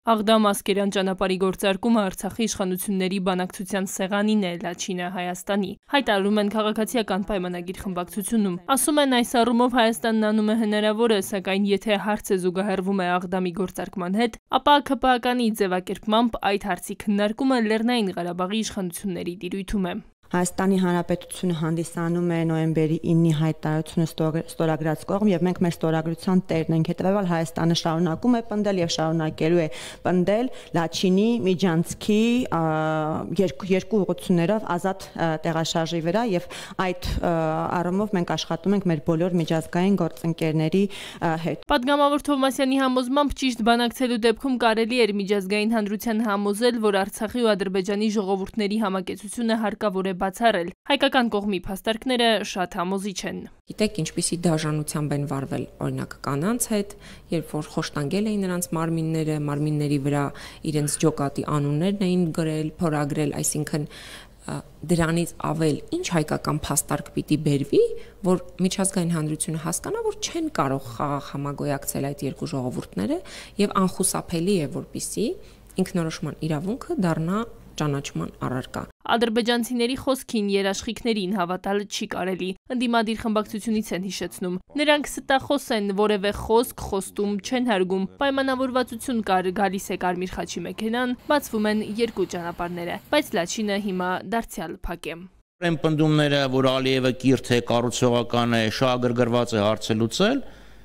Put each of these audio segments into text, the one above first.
Աղդամ-Ասկերան ճանապարհի գործարկումը Արցախի իշխանությունների բանակցության սեղանին է, Լաչինը Հայաստանի։ Հայտարարում են քաղաքացիական պայմանագիր խմբակցությունում։ Ասում են, այս առումով Հայաստանն անում է հնարավորը, սակայն եթե հարցը զուգահեռվում է Աղդամի գործարկման հետ, ապա ՔՊԱ-կանի ձևակերպմամբ այդ հարցի քննարկումը Լեռնային Ղարաբաղի իշխանությունների տիրույթում է։ Հայաստանի Հանրապետությունը հանդիսանում է նոյեմբերի 9-ի հայտարարությունը ստորագրած կողմ եւ մենք մեր ստորագրության տերն ենք, հետեւաբար Հայաստանը շարունակում է պնդել եւ շարունակելու է պնդել Լաչինի, Միջանցքի երկու ուղղություններով ազատ տեղաշարժի վրա եւ այդ առումով մենք աշխատում ենք մեր բոլոր միջազգային գործընկերների հետ։ Պատգամավոր Թովմասյանի համոզմամբ ճիշտ բանակցելու դեպքում կարելի էր միջազգային հանրության համոզել, որ Արցախի ու Ադրբեջանի ժողովուրդների համակեցությունը հարկավոր է բացառել։ Հայկական կողմի փաստարկները շատ համոզիչ են։ Գիտեք, ինչպիսի դաժանությամբ են վարվել օրինակ կանանց հետ, երբ որ խոշտանգել էին նրանց մարմինների վրա իրենց ջոկատի անուններն էին գրել, փորագրել, այսինքն դրանից ավել ինչ հայկական փաստարկ պիտի բերվի, որ միջազգային հանրությունը հասկանա, որ չեն կարող խաղաղ համագոյակցել այդ երկու ժողովուրդները եւ անխուսափելի է, որպիսի ինքնորոշման իրավունքը դառնա ճանաչման առարկա։ Ադրբեջանցիների խոսքին, երաշխիքներին հավատալ չի կարելի։ Ընդդիմադիր խմբակցությունից են հիշեցնում։ Նրանք ստախոս են, որևէ խոսք խոստում չեն հարգում։ Պայմանավորվածություն կար, գալիս է Կարմիր խաչի մեքենան, բացվում են երկու ճանապարհները, բայց Լաչինը հիմա դարձյալ փակ է։ Այն պնդումները, որ Ալիևը կիրթ է, կառուցողական է, շահագրգռված է հարցը լուծել,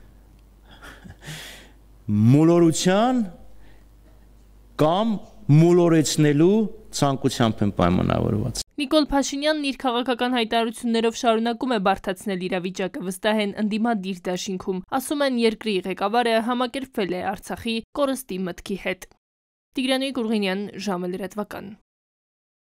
մոլորության կամ մոլորեցնելու ցանկությամբ են պայմանավորված։ Նիկոլ Փաշինյանն իր քաղաքական հայտարարություններով շարունակում է բարդացնել իրավիճակը, վստահ են ընդդիմադիր դաշինքում։ Ասում են, երկրի ղեկավարը համակերպվել է Արցախի կորստի մտքի հետ։ Տիգրան Գուրգենյան, ժամը լրատվական։